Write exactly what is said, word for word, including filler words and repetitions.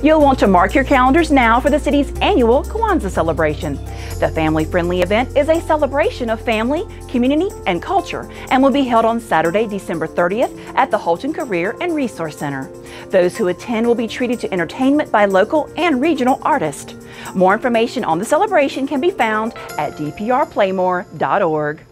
You'll want to mark your calendars now for the city's annual Kwanzaa celebration. The family-friendly event is a celebration of family, community, and culture and will be held on Saturday, December thirtieth at the Holton Career and Resource Center. Those who attend will be treated to entertainment by local and regional artists. More information on the celebration can be found at d p r playmore dot org.